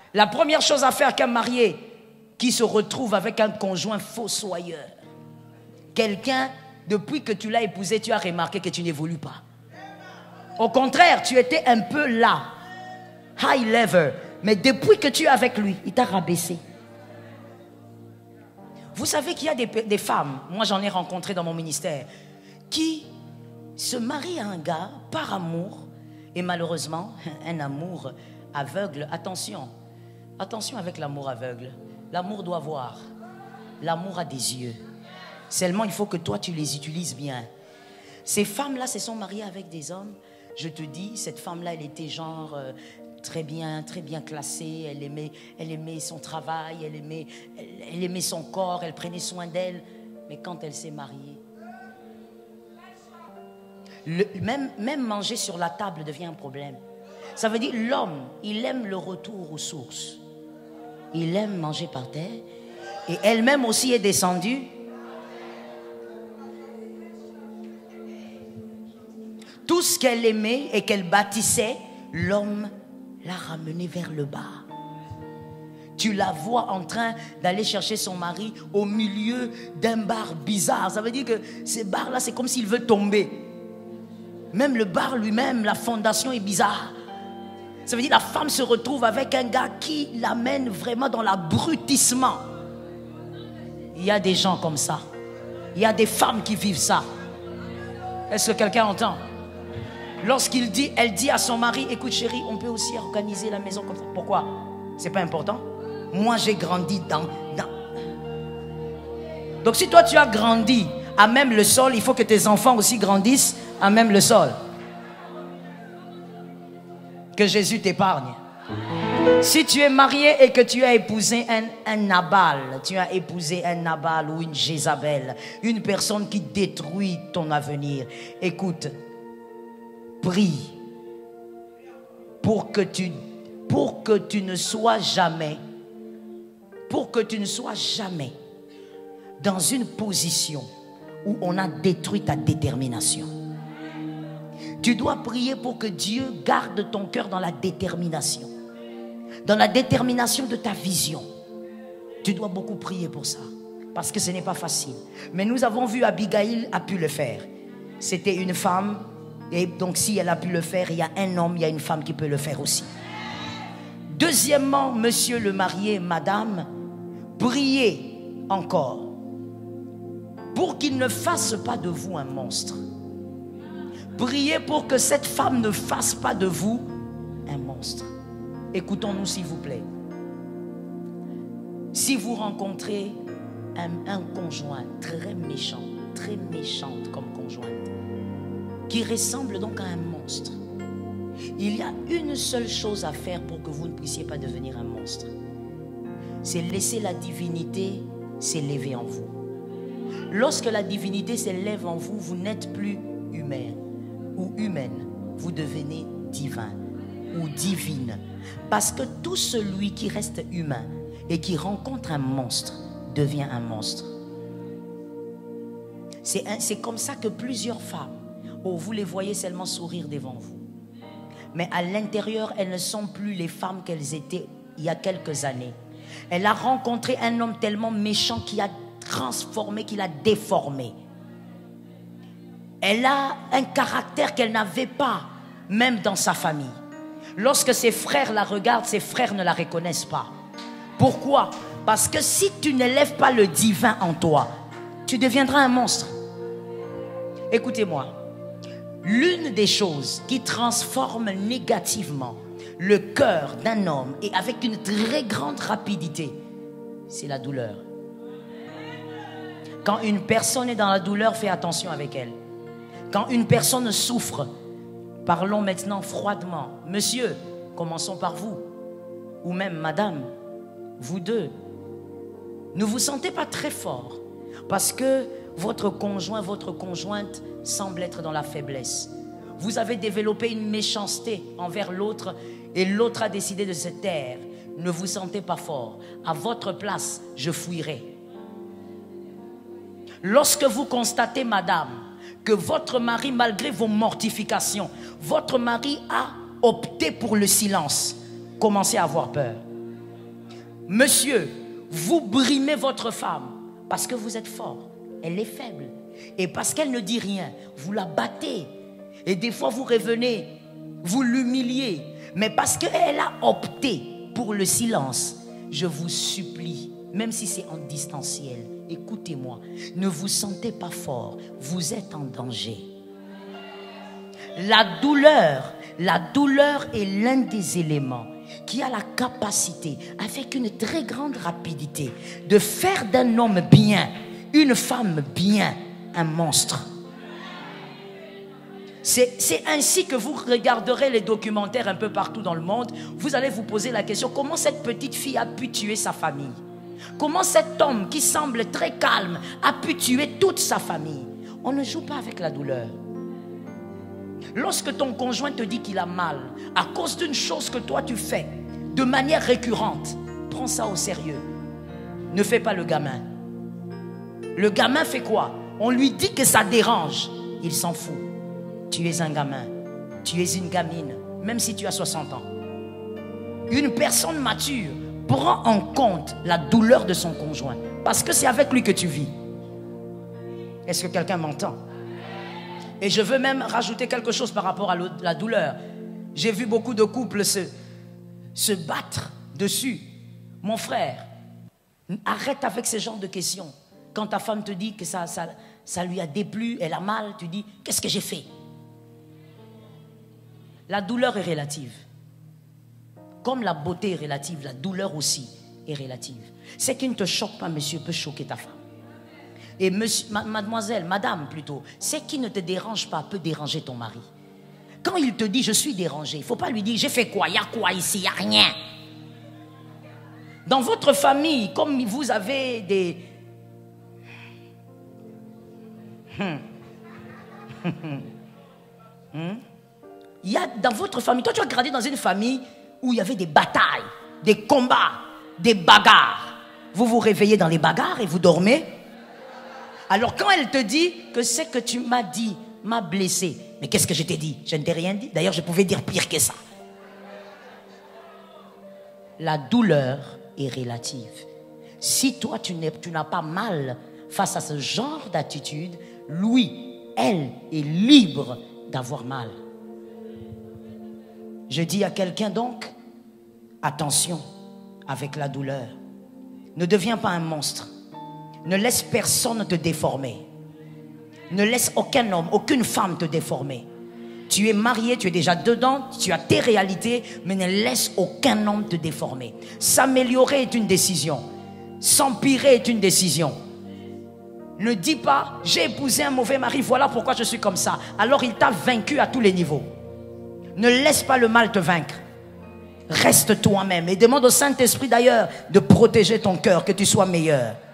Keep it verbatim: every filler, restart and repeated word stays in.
La première chose à faire qu'un marié qui se retrouve avec un conjoint fossoyeur, quelqu'un, depuis que tu l'as épousé, tu as remarqué que tu n'évolues pas. Au contraire, tu étais un peu là, high level, mais depuis que tu es avec lui, il t'a rabaissé. Vous savez qu'il y a des, des femmes, moi j'en ai rencontré dans mon ministère, qui se marient à un gars par amour, et malheureusement, un amour aveugle. Attention, attention avec l'amour aveugle. L'amour doit voir, l'amour a des yeux. Seulement, il faut que toi, tu les utilises bien. Ces femmes-là se sont mariées avec des hommes. Je te dis, cette femme-là, elle était genre euh, très bien, très bien classée. Elle aimait, elle aimait son travail, elle aimait, elle, elle aimait son corps, elle prenait soin d'elle. Mais quand elle s'est mariée, le, même, même manger sur la table devient un problème. Ça veut dire l'homme, il aime le retour aux sources. Il aime manger par terre. Et elle-même aussi est descendue. Tout ce qu'elle aimait et qu'elle bâtissait, l'homme l'a ramené vers le bas. Tu la vois en train d'aller chercher son mari au milieu d'un bar bizarre. Ça veut dire que ces bars-là, c'est comme s'il veut tomber. Même le bar lui-même, la fondation est bizarre. Ça veut dire que la femme se retrouve avec un gars qui l'amène vraiment dans l'abrutissement. Il y a des gens comme ça. Il y a des femmes qui vivent ça. Est-ce que quelqu'un entend? Lorsqu'il dit, elle dit à son mari, écoute chérie, on peut aussi organiser la maison comme ça. Pourquoi? C'est pas important. Moi j'ai grandi dans, dans... Donc si toi tu as grandi à même le sol, il faut que tes enfants aussi grandissent à même le sol. Que Jésus t'épargne. Si tu es marié et que tu as épousé un, un Nabal, tu as épousé un Nabal ou une Jézabel, une personne qui détruit ton avenir, écoute, prie pour que tu, pour que tu ne sois jamais, pour que tu ne sois jamais dans une position où on a détruit ta détermination. Tu dois prier pour que Dieu garde ton cœur dans la détermination. Dans la détermination de ta vision. Tu dois beaucoup prier pour ça. Parce que ce n'est pas facile. Mais nous avons vu Abigail a pu le faire. C'était une femme. Et donc si elle a pu le faire, il y a un homme, il y a une femme qui peut le faire aussi. Deuxièmement, monsieur le marié, madame, priez encore. Pour qu'il ne fasse pas de vous un monstre. Priez pour que cette femme ne fasse pas de vous un monstre. Écoutons-nous s'il vous plaît. Si vous rencontrez un, un conjoint très méchant, très méchante comme conjointe, qui ressemble donc à un monstre, il y a une seule chose à faire pour que vous ne puissiez pas devenir un monstre. C'est laisser la divinité s'élever en vous. Lorsque la divinité s'élève en vous, vous n'êtes plus humain ou humaine, vous devenez divin ou divine. Parce que tout celui qui reste humain et qui rencontre un monstre devient un monstre. C'est comme ça que plusieurs femmes, oh, vous les voyez seulement sourire devant vous. Mais à l'intérieur, elles ne sont plus les femmes qu'elles étaient il y a quelques années. Elle a rencontré un homme tellement méchant qui a transformé, qui l'a déformé. Elle a un caractère qu'elle n'avait pas, même dans sa famille. Lorsque ses frères la regardent, ses frères ne la reconnaissent pas. Pourquoi? Parce que si tu n'élèves pas le divin en toi, tu deviendras un monstre. Écoutez-moi. L'une des choses qui transforme négativement le cœur d'un homme et avec une très grande rapidité, c'est la douleur. Quand une personne est dans la douleur, fais attention avec elle. Quand une personne souffre, parlons maintenant froidement. Monsieur, commençons par vous. Ou même madame, vous deux. Ne vous sentez pas très fort parce que votre conjoint, votre conjointe semble être dans la faiblesse. Vous avez développé une méchanceté envers l'autre et l'autre a décidé de se taire. Ne vous sentez pas fort. À votre place, je fuirai. Lorsque vous constatez, madame, que votre mari, malgré vos mortifications, votre mari a opté pour le silence, commencez à avoir peur. Monsieur, vous brimez votre femme parce que vous êtes fort. Elle est faible. Et parce qu'elle ne dit rien, vous la battez. Et des fois, vous revenez, vous l'humiliez. Mais parce qu'elle a opté pour le silence, je vous supplie, même si c'est en distanciel, écoutez-moi, ne vous sentez pas fort, vous êtes en danger. La douleur, la douleur est l'un des éléments qui a la capacité, avec une très grande rapidité, de faire d'un homme bien, une femme bien, un monstre. C'est ainsi que vous regarderez les documentaires un peu partout dans le monde. Vous allez vous poser la question, comment cette petite fille a pu tuer sa famille? Comment cet homme qui semble très calme a pu tuer toute sa famille? On ne joue pas avec la douleur. Lorsque ton conjoint te dit qu'il a mal à cause d'une chose que toi tu fais de manière récurrente, prends ça au sérieux. Ne fais pas le gamin. Le gamin fait quoi? On lui dit que ça dérange. Il s'en fout. Tu es un gamin. Tu es une gamine. Même si tu as soixante ans. Une personne mature prend en compte la douleur de son conjoint. Parce que c'est avec lui que tu vis. Est-ce que quelqu'un m'entend? Et je veux même rajouter quelque chose par rapport à la douleur. J'ai vu beaucoup de couples se, se battre dessus. Mon frère, arrête avec ce genre de questions. Quand ta femme te dit que ça, ça, ça lui a déplu, elle a mal, tu dis, qu'est-ce que j'ai fait? La douleur est relative. Comme la beauté est relative, la douleur aussi est relative. Ce qui ne te choque pas, monsieur, peut choquer ta femme. Et monsieur, ma, mademoiselle, madame plutôt, ce qui ne te dérange pas peut déranger ton mari. Quand il te dit, je suis dérangé, il ne faut pas lui dire, j'ai fait quoi? Il y a quoi ici? Il n'y a rien. Dans votre famille, comme vous avez des... Hum. Hum. Il y a dans votre famille, toi tu as grandi dans une famille où il y avait des batailles, des combats, des bagarres. Vous vous réveillez dans les bagarres et vous dormez. Alors quand elle te dit que ce que tu m'as dit m'a blessé, mais qu'est-ce que je t'ai dit? Je ne t'ai rien dit. D'ailleurs, je pouvais dire pire que ça. La douleur est relative. Si toi tu n'as pas mal face à ce genre d'attitude, lui, elle est libre d'avoir mal. Je dis à quelqu'un donc, attention avec la douleur. Ne deviens pas un monstre. Ne laisse personne te déformer. Ne laisse aucun homme, aucune femme te déformer. Tu es marié, tu es déjà dedans, tu as tes réalités, mais ne laisse aucun homme te déformer. S'améliorer est une décision. S'empirer est une décision. Ne dis pas, j'ai épousé un mauvais mari, voilà pourquoi je suis comme ça. Alors il t'a vaincu à tous les niveaux. Ne laisse pas le mal te vaincre. Reste toi-même et demande au Saint-Esprit d'ailleurs de protéger ton cœur, que tu sois meilleur.